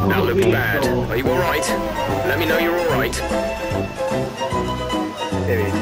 That looks bad. Are you alright? Let me know you're alright. There he is.